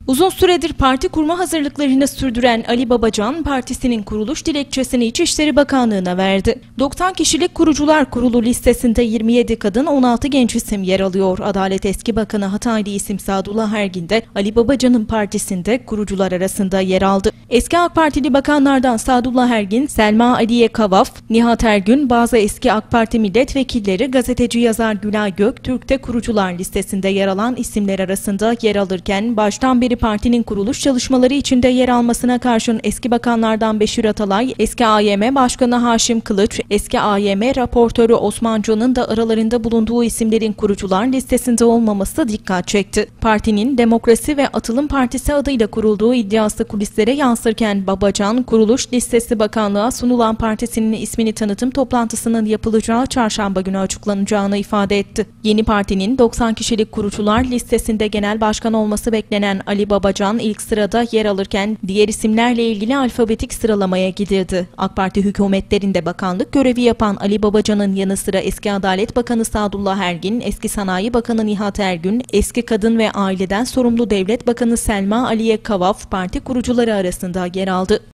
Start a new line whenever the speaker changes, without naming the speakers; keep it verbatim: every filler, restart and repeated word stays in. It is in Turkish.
Uzun süredir parti kurma hazırlıklarını sürdüren Ali Babacan, partisinin kuruluş dilekçesini İçişleri Bakanlığı'na verdi. doksan kişilik Kurucular Kurulu listesinde yirmi yedi kadın, on altı genç isim yer alıyor. Adalet Eski Bakanı Hataylı isim Sadullah Ergin de Ali Babacan'ın partisinde kurucular arasında yer aldı. Eski AK Partili bakanlardan Sadullah Ergin, Selma Aliye Kavaf, Nihat Ergün, bazı eski AK Parti milletvekilleri, gazeteci yazar Gülay Göktürk de kurucular listesinde yer alan isimler arasında yer alırken, baştan beri partinin kuruluş çalışmaları içinde yer almasına karşın eski bakanlardan Beşir Atalay, eski A Y M Başkanı Haşim Kılıç, eski A Y M raportörü Osman Can'ın da aralarında bulunduğu isimlerin kurucular listesinde olmaması dikkat çekti. Partinin Demokrasi ve Atılım Partisi adıyla kurulduğu iddiası kulislere yansırken Babacan, kuruluş listesi bakanlığa sunulan partisinin ismini tanıtım toplantısının yapılacağı çarşamba günü açıklanacağını ifade etti. Yeni partinin doksan kişilik kurucular listesinde genel başkan olması beklenen Ali Babacan ilk sırada yer alırken diğer isimlerle ilgili alfabetik sıralamaya gidildi. AK Parti hükümetlerinde bakanlık görevi yapan Ali Babacan'ın yanı sıra eski Adalet Bakanı Sadullah Ergin, eski Sanayi Bakanı Nihat Ergün, eski Kadın ve Aileden Sorumlu Devlet Bakanı Selma Aliye Kavaf parti kurucuları arasında yer aldı.